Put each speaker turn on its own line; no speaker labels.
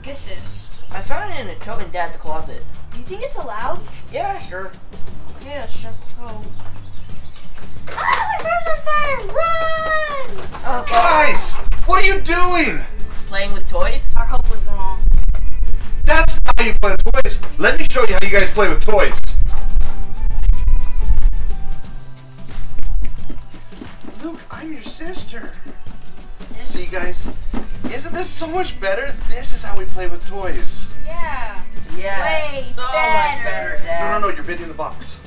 get this?
I found it in a tote in Dad's closet.
Do you think it's allowed?
Yeah, sure.
Okay, let's just go. Ah, my car's on fire! Run!
Oh,
Guys, what are you doing?
Playing with toys?
Our hope was wrong.
That's not how you play with toys. Let me show you how you guys play with toys. Luke, I'm your sister. See, guys, isn't this so much better? This is how we play with toys.
Yeah.
Yeah.
Way
so much better, Dad.
No, you're bidding the box.